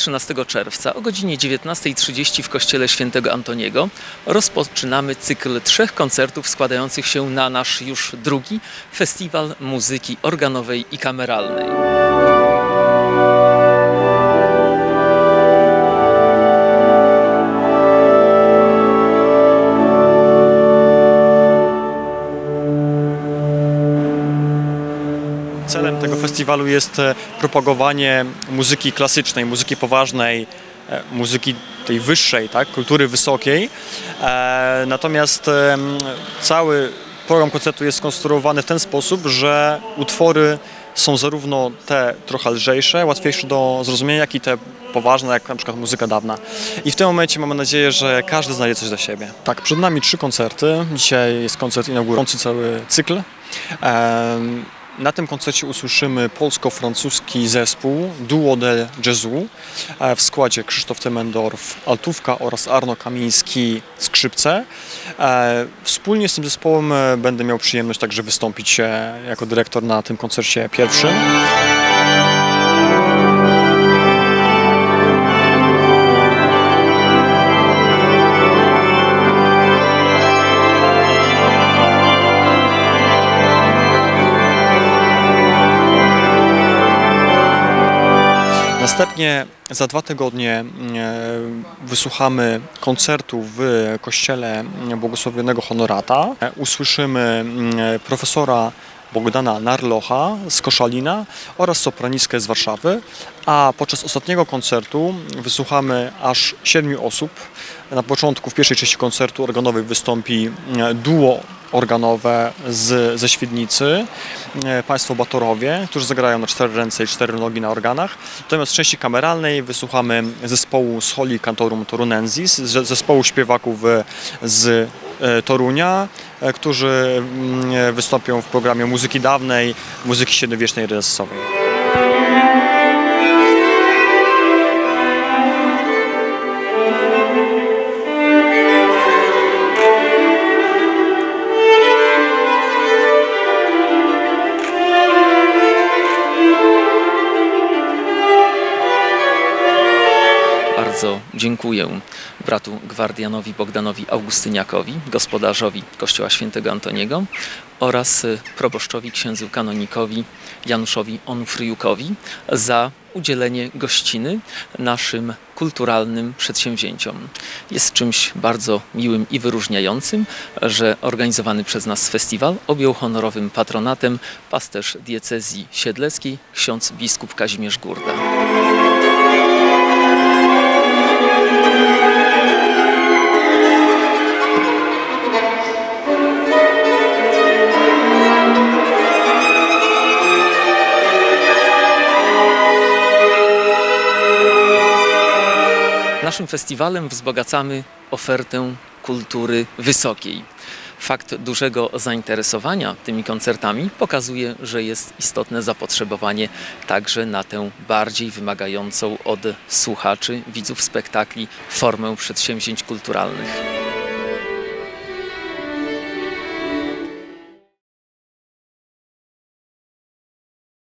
13 czerwca o godzinie 19:30 w kościele Świętego Antoniego rozpoczynamy cykl 3 koncertów składających się na nasz już drugi festiwal muzyki organowej i kameralnej. Celem tego festiwalu jest propagowanie muzyki klasycznej, muzyki poważnej, muzyki tej wyższej, tak, kultury wysokiej. Natomiast cały program koncertu jest skonstruowany w ten sposób, że utwory są zarówno te trochę lżejsze, łatwiejsze do zrozumienia, jak i te poważne, jak na przykład muzyka dawna. I w tym momencie mamy nadzieję, że każdy znajdzie coś dla siebie. Tak, przed nami 3 koncerty. Dzisiaj jest koncert inaugurujący cały cykl. Na tym koncercie usłyszymy polsko-francuski zespół Duo de Jazzu w składzie Krzysztof Temendorf, altówka oraz Arno Kamiński, skrzypce. Wspólnie z tym zespołem będę miał przyjemność także wystąpić jako dyrektor na tym koncercie pierwszym. Następnie za 2 tygodnie wysłuchamy koncertu w kościele Błogosławionego Honorata. Usłyszymy profesora Bogdana Narlocha z Koszalina oraz sopranistkę z Warszawy, a podczas ostatniego koncertu wysłuchamy aż 7 osób. Na początku, w pierwszej części koncertu organowej wystąpi duo organowe ze Świdnicy, państwo Batorowie, którzy zagrają na 4 ręce i 4 nogi na organach. Natomiast w części kameralnej wysłuchamy zespołu Scholi Cantorum Torunensis, zespołu śpiewaków z Torunia, którzy wystąpią w programie muzyki dawnej, muzyki średniowiecznej renesansowej. Bardzo dziękuję bratu Gwardianowi Bogdanowi Augustyniakowi, gospodarzowi Kościoła Świętego Antoniego oraz proboszczowi księdzu kanonikowi Januszowi Onufriukowi za udzielenie gościny naszym kulturalnym przedsięwzięciom. Jest czymś bardzo miłym i wyróżniającym, że organizowany przez nas festiwal objął honorowym patronatem pasterz diecezji siedleckiej ksiądz biskup Kazimierz Gurda. Naszym festiwalem wzbogacamy ofertę kultury wysokiej. Fakt dużego zainteresowania tymi koncertami pokazuje, że jest istotne zapotrzebowanie także na tę bardziej wymagającą od słuchaczy, widzów spektakli formę przedsięwzięć kulturalnych.